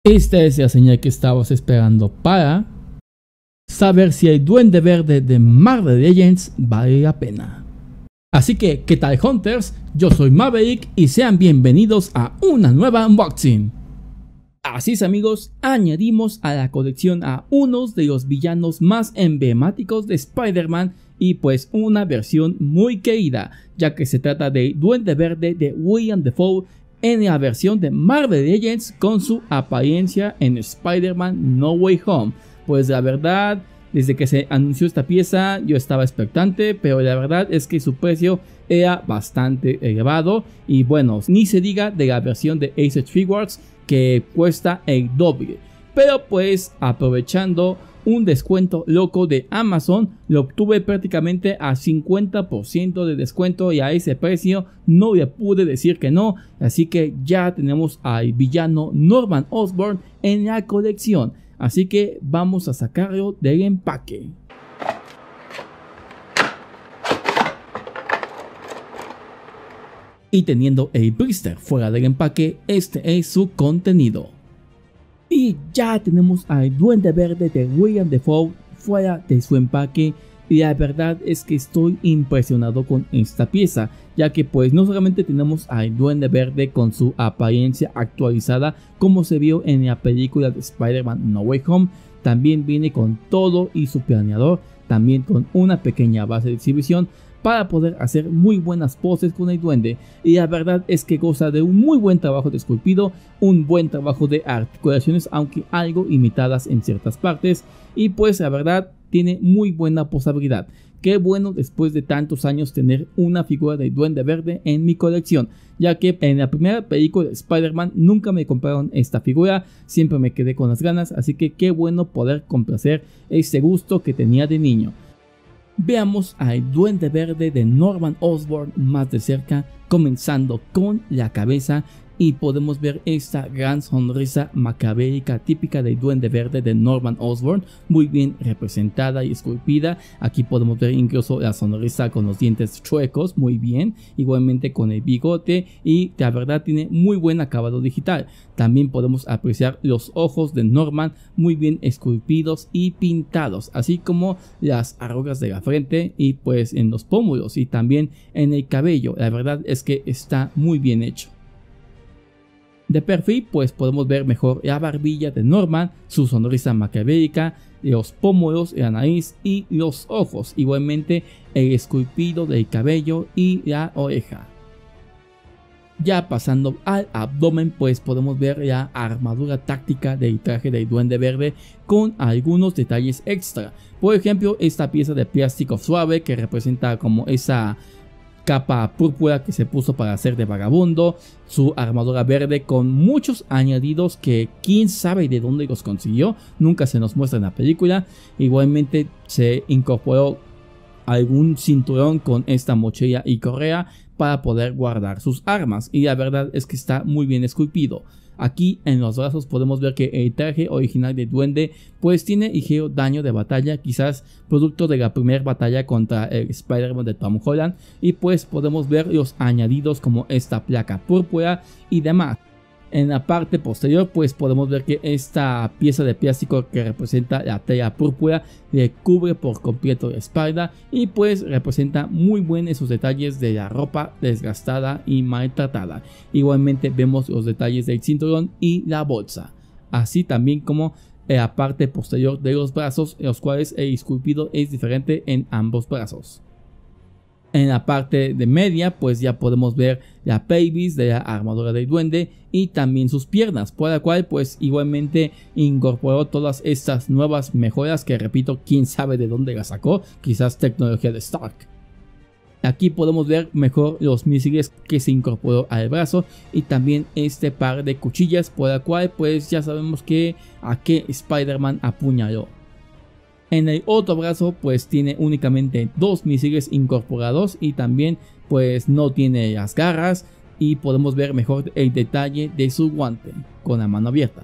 Esta es la señal que estabas esperando para saber si el Duende Verde de Marvel Legends vale la pena. Así que, ¿qué tal, Hunters? Yo soy Maverick y sean bienvenidos a una nueva unboxing. Así es, amigos, añadimos a la colección a unos de los villanos más emblemáticos de Spider-Man y pues una versión muy querida, ya que se trata de Duende Verde de William Dafoe en la versión de Marvel Legends con su apariencia en Spider-Man No Way Home. Pues la verdad, desde que se anunció esta pieza yo estaba expectante, pero la verdad es que su precio era bastante elevado y bueno, ni se diga de la versión de Ace Figures que cuesta el doble. Pero pues aprovechando un descuento loco de Amazon, lo obtuve prácticamente a 50% de descuento y a ese precio no le pude decir que no. Así que ya tenemos al villano Norman Osborn en la colección. Así que vamos a sacarlo del empaque. Y teniendo el blister fuera del empaque, este es su contenido. Y ya tenemos al Duende Verde de William Dafoe fuera de su empaque. Y la verdad es que estoy impresionado con esta pieza, ya que pues no solamente tenemos al Duende Verde con su apariencia actualizada como se vio en la película de Spider-Man No Way Home, también viene con todo y su planeador, también con una pequeña base de exhibición para poder hacer muy buenas poses con el duende. Y la verdad es que goza de un muy buen trabajo de esculpido, un buen trabajo de articulaciones, aunque algo imitadas en ciertas partes, y pues la verdad tiene muy buena posabilidad. Qué bueno después de tantos años tener una figura de Duende Verde en mi colección, ya que en la primera película de Spider-Man nunca me compraron esta figura, siempre me quedé con las ganas, así que qué bueno poder complacer ese gusto que tenía de niño. Veamos al Duende Verde de Norman Osborn más de cerca, comenzando con la cabeza. Y podemos ver esta gran sonrisa macabérica típica del Duende Verde de Norman Osborn, muy bien representada y esculpida. Aquí podemos ver incluso la sonrisa con los dientes chuecos, muy bien, igualmente con el bigote, y la verdad tiene muy buen acabado digital. También podemos apreciar los ojos de Norman muy bien esculpidos y pintados, así como las arrugas de la frente y pues en los pómulos y también en el cabello. La verdad es que está muy bien hecho. De perfil pues podemos ver mejor la barbilla de Norman, su sonrisa macabérica, los pómulos, la nariz y los ojos, igualmente el esculpido del cabello y la oreja. Ya pasando al abdomen pues podemos ver la armadura táctica del traje del Duende Verde con algunos detalles extra. Por ejemplo, esta pieza de plástico suave que representa como esa capa púrpura que se puso para hacer de vagabundo, su armadura verde con muchos añadidos que quién sabe de dónde los consiguió, nunca se nos muestra en la película. Igualmente se incorporó algún cinturón con esta mochila y correa para poder guardar sus armas, y la verdad es que está muy bien esculpido. Aquí en los brazos podemos ver que el traje original de Duende pues tiene ligero daño de batalla, quizás producto de la primera batalla contra el Spider-Man de Tom Holland, y pues podemos ver los añadidos como esta placa púrpura y demás. En la parte posterior pues podemos ver que esta pieza de plástico que representa la tela púrpura le cubre por completo la espalda y pues representa muy bien esos detalles de la ropa desgastada y maltratada. Igualmente vemos los detalles del cinturón y la bolsa, así también como la parte posterior de los brazos, los cuales el esculpido es diferente en ambos brazos. En la parte de media pues ya podemos ver la pelvis de la armadura del duende y también sus piernas, por la cual pues igualmente incorporó todas estas nuevas mejoras que repito quién sabe de dónde las sacó, quizás tecnología de Stark. Aquí podemos ver mejor los misiles que se incorporó al brazo y también este par de cuchillas, por la cual pues ya sabemos a qué Spider-Man apuñaló. En el otro brazo pues tiene únicamente dos misiles incorporados y también pues no tiene las garras, y podemos ver mejor el detalle de su guante con la mano abierta.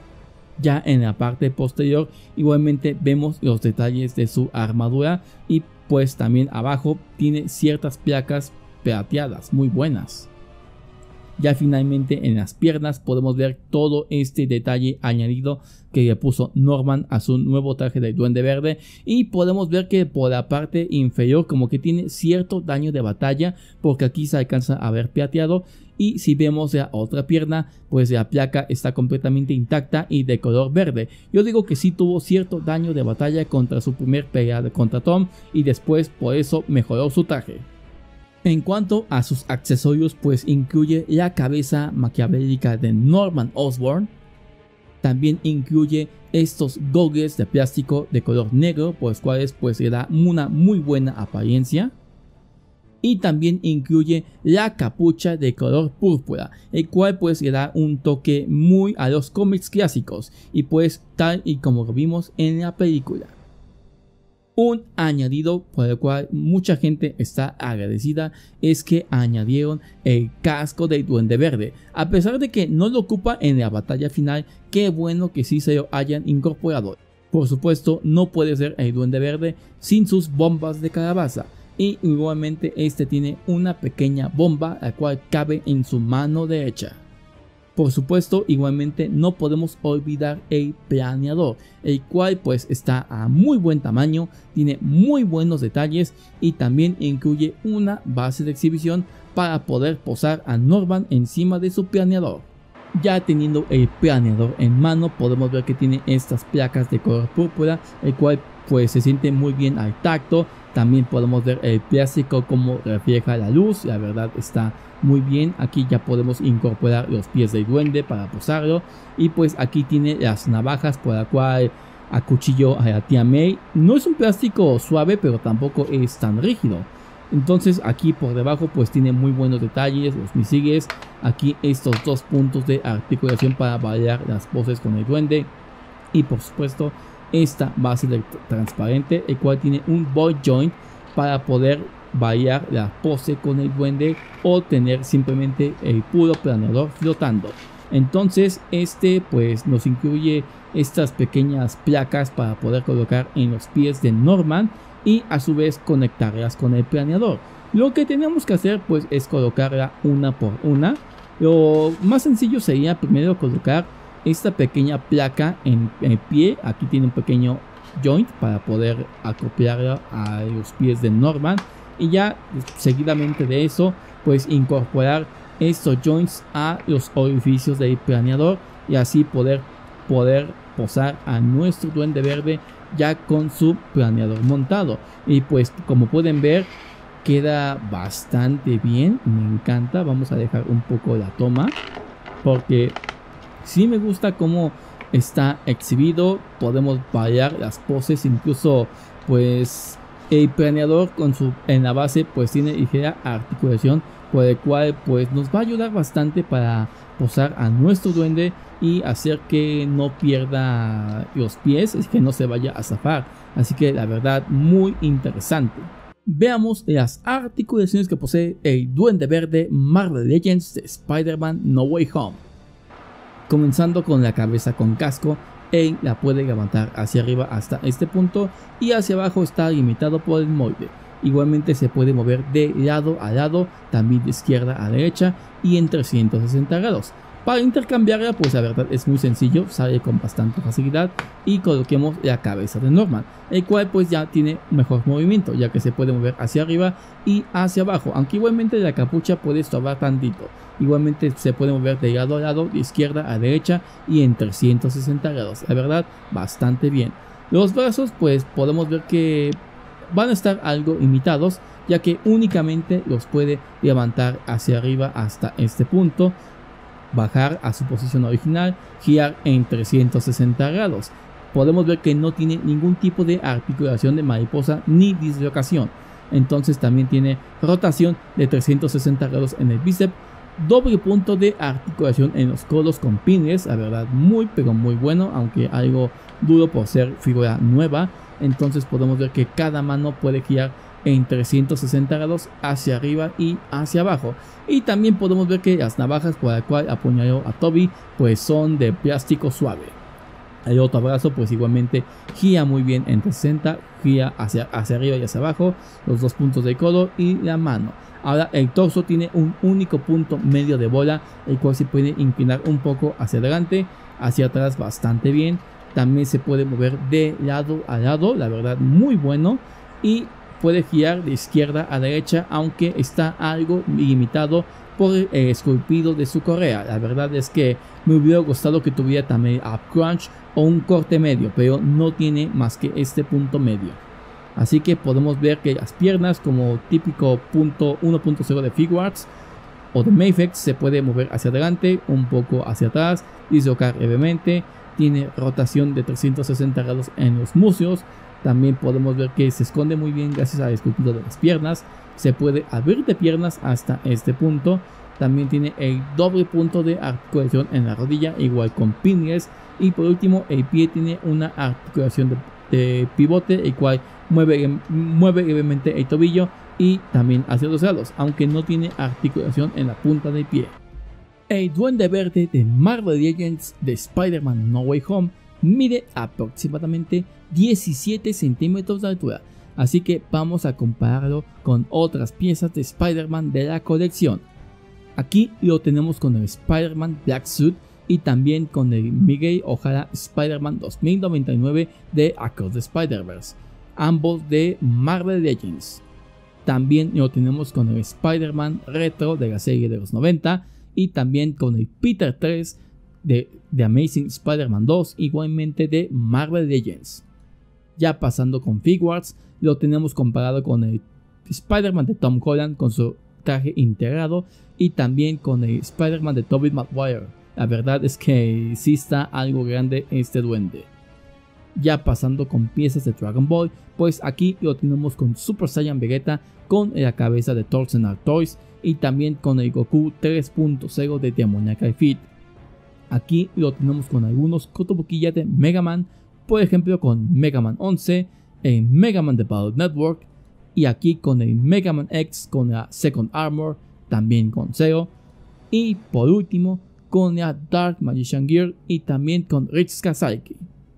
Ya en la parte posterior igualmente vemos los detalles de su armadura y pues también abajo tiene ciertas placas plateadas muy buenas. Ya finalmente en las piernas podemos ver todo este detalle añadido que le puso Norman a su nuevo traje de Duende Verde, y podemos ver que por la parte inferior como que tiene cierto daño de batalla, porque aquí se alcanza a ver plateado, y si vemos la otra pierna pues la placa está completamente intacta y de color verde. Yo digo que sí tuvo cierto daño de batalla contra su primer pelea contra Tom, y después por eso mejoró su traje. En cuanto a sus accesorios, pues incluye la cabeza maquiavélica de Norman Osborn. También incluye estos goggles de plástico de color negro, por los cuales pues le da una muy buena apariencia. Y también incluye la capucha de color púrpura, el cual pues le da un toque muy a los cómics clásicos, y pues tal y como lo vimos en la película. Un añadido por el cual mucha gente está agradecida es que añadieron el casco del Duende Verde. A pesar de que no lo ocupa en la batalla final, qué bueno que sí se lo hayan incorporado. Por supuesto, no puede ser el Duende Verde sin sus bombas de calabaza. Y igualmente este tiene una pequeña bomba la cual cabe en su mano derecha. Por supuesto, igualmente no podemos olvidar el planeador, el cual pues está a muy buen tamaño, tiene muy buenos detalles y también incluye una base de exhibición para poder posar a Norman encima de su planeador. Ya teniendo el planeador en mano, podemos ver que tiene estas placas de color púrpura, el cual pues se siente muy bien al tacto. También podemos ver el plástico como refleja la luz, la verdad está muy bien. Aquí ya podemos incorporar los pies del duende para posarlo, y pues aquí tiene las navajas por la cual acuchilló a la tía May. No es un plástico suave, pero tampoco es tan rígido. Entonces aquí por debajo pues tiene muy buenos detalles, los misiles. Aquí estos dos puntos de articulación para bailar las poses con el duende, y por supuesto esta base transparente, el cual tiene un ball joint para poder bailar la pose con el duende o tener simplemente el puro planeador flotando. Entonces este pues nos incluye estas pequeñas placas para poder colocar en los pies de Norman y a su vez conectarlas con el planeador. Lo que tenemos que hacer pues es colocarla una por una. Lo más sencillo sería primero colocar esta pequeña placa en el pie. Aquí tiene un pequeño joint para poder acoplarla a los pies de Norman, y ya seguidamente de eso pues incorporar estos joints a los orificios del planeador, y así poder posar a nuestro Duende Verde ya con su planeador montado. Y pues como pueden ver queda bastante bien, me encanta. Vamos a dejar un poco la toma porque sí me gusta cómo está exhibido. Podemos bailar las poses, incluso pues el planeador en la base pues tiene ligera articulación, por el cual pues nos va a ayudar bastante para posar a nuestro duende y hacer que no pierda los pies, es que no se vaya a zafar. Así que la verdad muy interesante. Veamos las articulaciones que posee el Duende Verde Marvel Legends de Spider-Man No Way Home. Comenzando con la cabeza con casco, él la puede levantar hacia arriba hasta este punto, y hacia abajo está limitado por el molde. Igualmente se puede mover de lado a lado, también de izquierda a derecha y en 360 grados. Para intercambiarla pues la verdad es muy sencillo, sale con bastante facilidad, y coloquemos la cabeza de Norman, el cual pues ya tiene mejor movimiento, ya que se puede mover hacia arriba y hacia abajo, aunque igualmente la capucha puede estorbar tantito. Igualmente se puede mover de lado a lado, de izquierda a derecha y en 360 grados, la verdad bastante bien. Los brazos pues podemos ver que van a estar algo limitados, ya que únicamente los puede levantar hacia arriba hasta este punto, bajar a su posición original, girar en 360 grados. Podemos ver que no tiene ningún tipo de articulación de mariposa ni dislocación. Entonces también tiene rotación de 360 grados en el bíceps, doble punto de articulación en los codos con pines, la verdad muy pero muy bueno, aunque algo duro por ser figura nueva. Entonces podemos ver que cada mano puede girar en 360 grados hacia arriba y hacia abajo. Y también podemos ver que las navajas por la cual apuñaló a Toby pues son de plástico suave. El otro brazo pues igualmente gira muy bien en 360, gira hacia arriba y hacia abajo, los dos puntos del codo y la mano. Ahora el torso tiene un único punto medio de bola, el cual se puede inclinar un poco hacia adelante, hacia atrás bastante bien. También se puede mover de lado a lado, la verdad muy bueno. Y puede girar de izquierda a derecha, aunque está algo limitado por el esculpido de su correa. La verdad es que me hubiera gustado que tuviera también up crunch o un corte medio, pero no tiene más que este punto medio. Así que podemos ver que las piernas, como típico punto 1.0 de Figuarts o de Mafex, se puede mover hacia adelante, un poco hacia atrás, dislocar levemente. Tiene rotación de 360 grados en los muslos. También podemos ver que se esconde muy bien gracias al esculpido de las piernas. Se puede abrir de piernas hasta este punto. También tiene el doble punto de articulación en la rodilla, igual con pingles. Y por último, el pie tiene una articulación de pivote, el cual mueve levemente el tobillo y también hacia los lados, aunque no tiene articulación en la punta del pie. El Duende Verde de Marvel Legends de Spider-Man No Way Home mide aproximadamente 17 centímetros de altura, así que vamos a compararlo con otras piezas de Spider-Man de la colección. Aquí lo tenemos con el Spider-Man Black Suit y también con el Miguel O'Hara Spider-Man 2099 de Across the Spider-Verse, ambos de Marvel Legends. También lo tenemos con el Spider-Man retro de la serie de los 90 y también con el Peter 3 de Amazing Spider-Man 2, igualmente de Marvel Legends. Ya pasando con Figuarts, lo tenemos comparado con el Spider-Man de Tom Holland con su traje integrado y también con el Spider-Man de Tobey Maguire. La verdad es que sí está algo grande este duende. Ya pasando con piezas de Dragon Ball, pues aquí lo tenemos con Super Saiyan Vegeta con la cabeza de Thorsten Toys y también con el Goku 3.0 de Demoniacal Fit. Aquí lo tenemos con algunos cotobuquillas de Mega Man, por ejemplo con Mega Man 11, el Mega Man de Battle Network y aquí con el Mega Man X con la Second Armor, también con Zero y por último con la Dark Magician Gear y también con Rich Kazaki.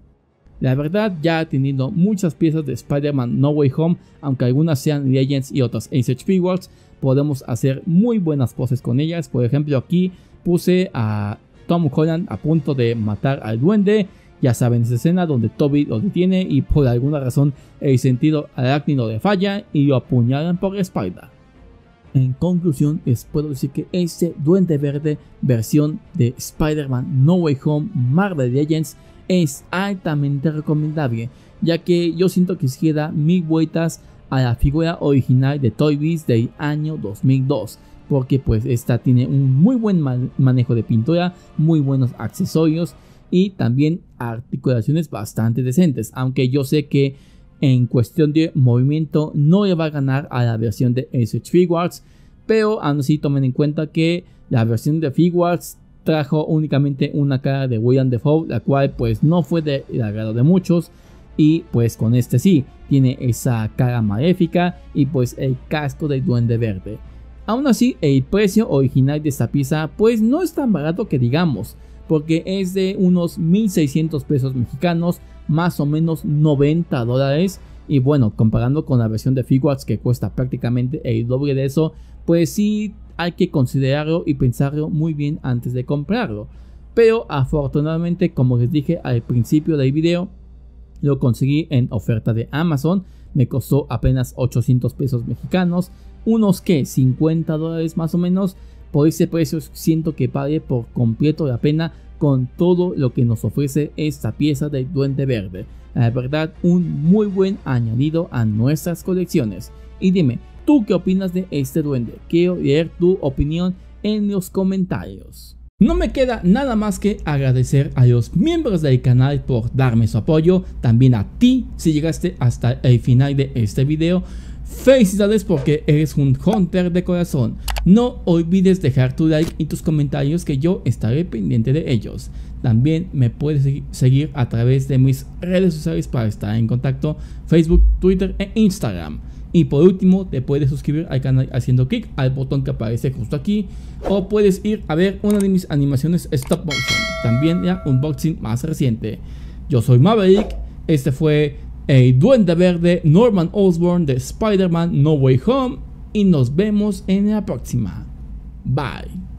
La verdad, ya teniendo muchas piezas de Spider-Man No Way Home, aunque algunas sean Legends y otras Ace Figuarts, podemos hacer muy buenas poses con ellas. Por ejemplo, aquí puse a Tom Holland a punto de matar al duende. Ya saben, esa escena donde Toby lo detiene y por alguna razón el sentido arácnido le falla y lo apuñalan por la espalda. En conclusión, les puedo decir que este Duende Verde versión de Spider-Man No Way Home Marvel Legends es altamente recomendable, ya que yo siento que se da 1000 vueltas a la figura original de Toy Biz del año 2002, porque pues esta tiene un muy buen manejo de pintura, muy buenos accesorios y también articulaciones bastante decentes, aunque yo sé que en cuestión de movimiento no le va a ganar a la versión de SH Figuarts, pero aún así tomen en cuenta que la versión de Figuarts trajo únicamente una cara de Willem Dafoe, la cual pues no fue del agrado de muchos, y pues con este sí, tiene esa cara maléfica y pues el casco del Duende Verde. Aún así, el precio original de esta pieza pues no es tan barato que digamos, porque es de unos 1600 pesos mexicanos, más o menos $90, y bueno, comparando con la versión de Figuarts que cuesta prácticamente el doble de eso, pues sí hay que considerarlo y pensarlo muy bien antes de comprarlo. Pero afortunadamente, como les dije al principio del video, lo conseguí en oferta de Amazon, me costó apenas 800 pesos mexicanos, unos que $50 más o menos. Por ese precio siento que vale por completo la pena con todo lo que nos ofrece esta pieza del Duende Verde. La verdad, un muy buen añadido a nuestras colecciones. Y dime, ¿tú qué opinas de este duende? Quiero leer tu opinión en los comentarios. No me queda nada más que agradecer a los miembros del canal por darme su apoyo, también a ti si llegaste hasta el final de este video. Felicidades porque eres un hunter de corazón. No olvides dejar tu like y tus comentarios, que yo estaré pendiente de ellos. También me puedes seguir a través de mis redes sociales para estar en contacto: Facebook, Twitter e Instagram. Y por último, te puedes suscribir al canal haciendo clic al botón que aparece justo aquí, o puedes ir a ver una de mis animaciones stop motion, también la unboxing más reciente. Yo soy Maverick, este fue el Duende Verde Norman Osborn de Spider-Man No Way Home y nos vemos en la próxima. Bye.